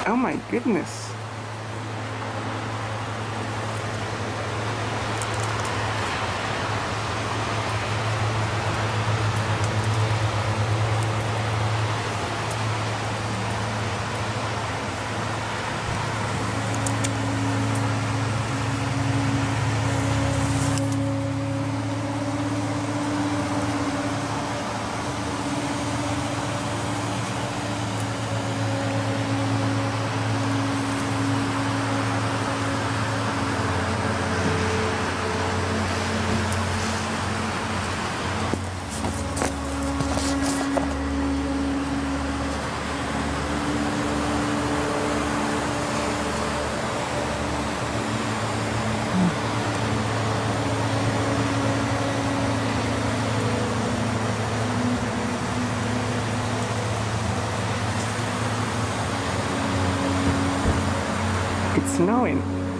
Oh my goodness. It's snowing.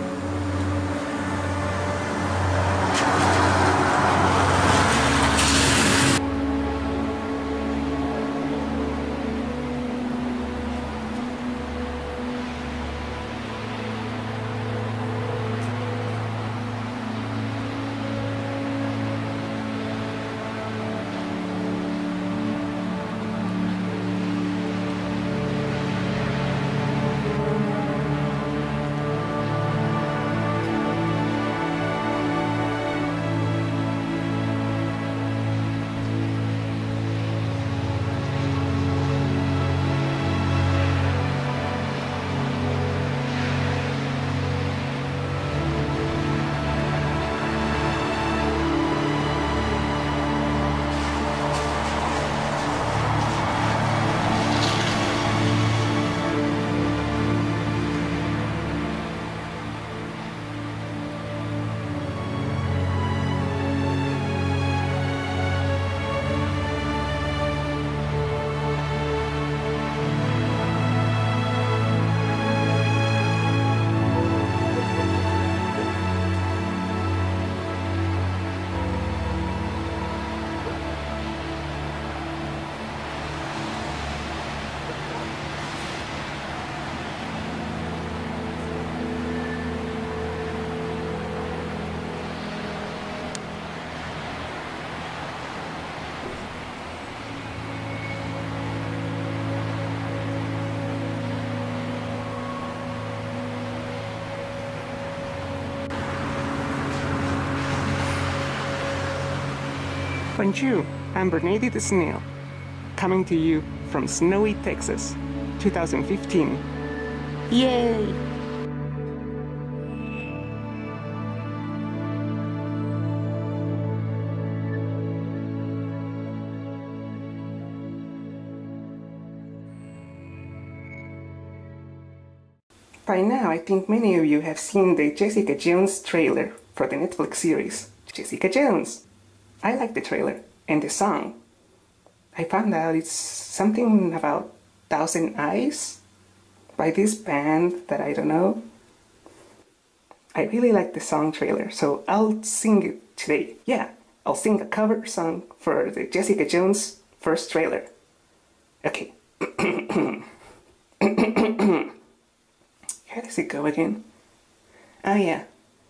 Bonjour, I'm Vernedi Snail, coming to you from snowy Texas, 2015. Yay! By now, I think many of you have seen the Jessica Jones trailer for the Netflix series, Jessica Jones. I like the trailer and the song. I found out it's something about Thousand Eyes by this band that I don't know. I really like the song trailer, so I'll sing it today. Yeah, I'll sing a cover song for the Jessica Jones first trailer. Okay. How does it go again? Oh yeah.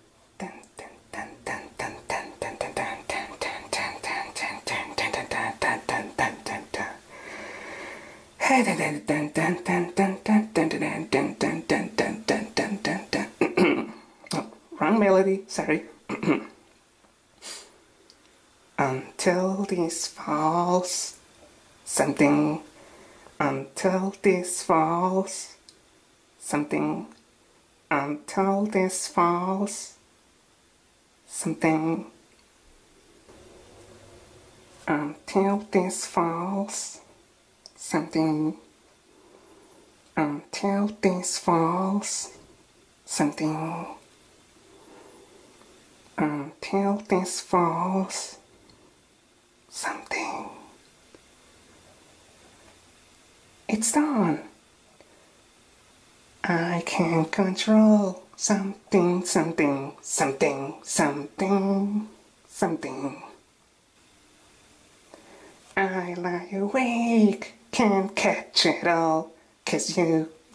Oh, wrong melody, sorry. Until this falls, something. Until this falls, something. Until this falls, something. Until this falls, something. Until this falls, something. Until this falls, something. It's done. I can control something, something, something, something, something. I lie awake, can't catch it all, 'cause you